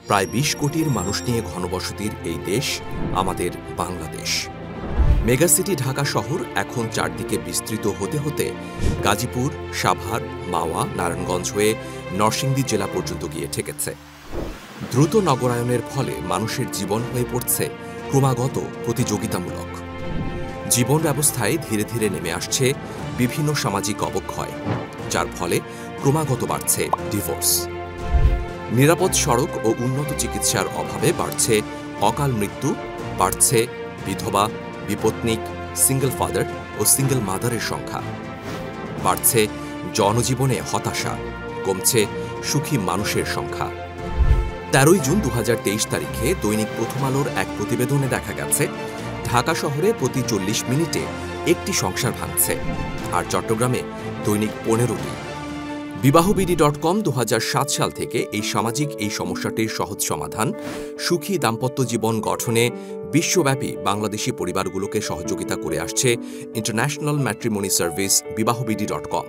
প্রায় ২০ কোটির মানুষ নিয়ে ঘনবসতির এই দেশ আমাদের বাংলাদেশ। মেগাসিটি ঢাকা শহর এখন চারদিকে বিস্তৃত হতে হতে গাজীপুর, সাভার, মাওয়া, নারায়ণগঞ্জ হয়ে নরসিংদী জেলা পর্যন্ত গিয়ে ঠেকেছে। দ্রুত নগরায়নের ফলে মানুষের জীবন হয়ে পড়ছে ক্রমাগত প্রতিযোগিতামূলক। জীবন ব্যবস্থায় ধীরে ধীরে নেমে আসছে বিভিন্ন সামাজিক অবক্ষয়, যার ফলে ক্রমাগত বাড়ছে ডিভোর্স। নিরাপদ সড়ক ও উন্নত চিকিৎসার অভাবে বাড়ছে অকাল মৃত্যু, বাড়ছে বিধবা, বিপত্নিক, সিঙ্গল ফাদার ও সিঙ্গল মাদারের সংখ্যা, বাড়ছে জনজীবনে হতাশা, কমছে সুখী মানুষের সংখ্যা। ১৩ জুন ২০২৩ তারিখে দৈনিক প্রথম আলোর এক প্রতিবেদনে দেখা গেছে ঢাকা শহরে প্রতি ৪০ মিনিটে একটি সংসার ভাঙছে, আর চট্টগ্রামে দৈনিক ১৫টি। বিবাহবিডি.com ২০০৭ সাল থেকে এই সামাজিক এই সমস্যাটির সহজ সমাধান, সুখী দাম্পত্য জীবন গঠনে বিশ্বব্যাপী বাংলাদেশি পরিবারগুলোকে সহযোগিতা করে আসছে ইন্টারন্যাশনাল ম্যাট্রিমনি সার্ভিস বিবাহবিডি.com।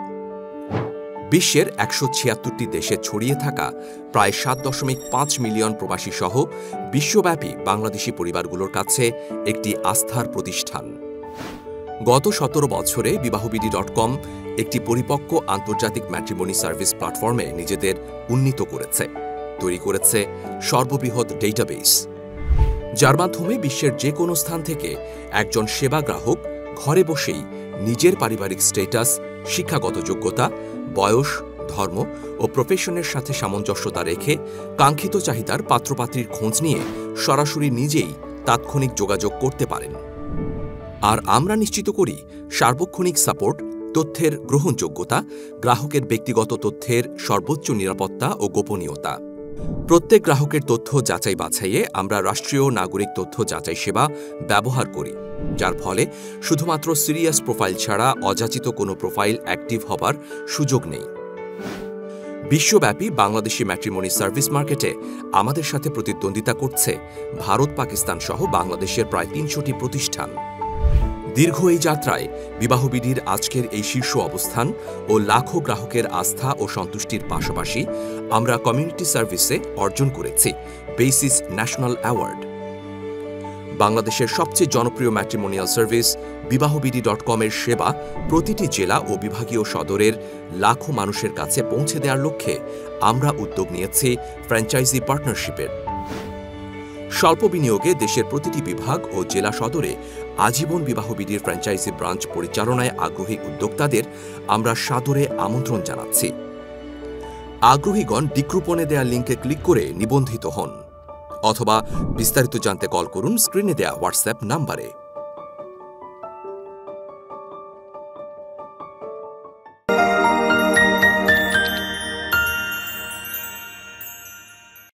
বিশ্বের ১৭৬টি দেশে ছড়িয়ে থাকা প্রায় ৭.৫ মিলিয়ন প্রবাসী সহ বিশ্বব্যাপী বাংলাদেশি পরিবারগুলোর কাছে একটি আস্থার প্রতিষ্ঠান। গত ১৭ বছরে বিবাহবিডি.com একটি পরিপক্ক আন্তর্জাতিক ম্যাট্রিমনি সার্ভিস প্ল্যাটফর্মে নিজেদের উন্নীত করেছে, তৈরি করেছে সর্ববৃহৎ ডেটাবেস, যার মাধ্যমে বিশ্বের যে কোনো স্থান থেকে একজন সেবা গ্রাহক ঘরে বসেই নিজের পারিবারিক স্ট্যাটাস, শিক্ষাগত যোগ্যতা, বয়স, ধর্ম ও প্রফেশনের সাথে সামঞ্জস্যতা রেখে কাঙ্ক্ষিত চাহিদার পাত্রপাত্রীর খোঁজ নিয়ে সরাসরি নিজেই তাৎক্ষণিক যোগাযোগ করতে পারেন। আর আমরা নিশ্চিত করি সার্বক্ষণিক সাপোর্ট, তথ্যের গ্রহণযোগ্যতা, গ্রাহকের ব্যক্তিগত তথ্যের সর্বোচ্চ নিরাপত্তা ও গোপনীয়তা। প্রত্যেক গ্রাহকের তথ্য যাচাই বাছাইয়ে আমরা রাষ্ট্রীয় নাগরিক তথ্য যাচাই সেবা ব্যবহার করি, যার ফলে শুধুমাত্র সিরিয়াস প্রোফাইল ছাড়া অযাচিত কোনো প্রোফাইল অ্যাক্টিভ হবার সুযোগ নেই। বিশ্বব্যাপী বাংলাদেশি ম্যাট্রিমনি সার্ভিস মার্কেটে আমাদের সাথে প্রতিদ্বন্দ্বিতা করছে ভারত, পাকিস্তান সহ বাংলাদেশের প্রায় ৩০০টি প্রতিষ্ঠান। দীর্ঘ এই যাত্রায় বিবাহবিডির আজকের এই শীর্ষ অবস্থান ও লাখো গ্রাহকের আস্থা ও সন্তুষ্টির পাশাপাশি আমরা কমিউনিটি সার্ভিসে অর্জন করেছি বেসিস ন্যাশনাল অ্যাওয়ার্ড। বাংলাদেশের সবচেয়ে জনপ্রিয় ম্যাট্রিমোনিয়াল সার্ভিস বিবাহবিডি.com এর সেবা প্রতিটি জেলা ও বিভাগীয় সদরের লাখো মানুষের কাছে পৌঁছে দেওয়ার লক্ষ্যে আমরা উদ্যোগ নিয়েছি ফ্র্যাঞ্চাইজি পার্টনারশিপের। স্বল্প বিনিয়োগে দেশের প্রতিটি বিভাগ ও জেলা সদরে আজীবন বিবাহবিডির ফ্র্যাঞ্চাইজি ব্রাঞ্চ পরিচালনায় আগ্রহী উদ্যোক্তাদের আমরা সাদরে আমন্ত্রণ জানাচ্ছি। আগ্রহীগণ ডিক্রুপনে দেয়া লিঙ্কে ক্লিক করে নিবন্ধিত হন অথবা বিস্তারিত জানতে কল করুন স্ক্রিনে দেয়া হোয়াটসঅ্যাপ নাম্বারে।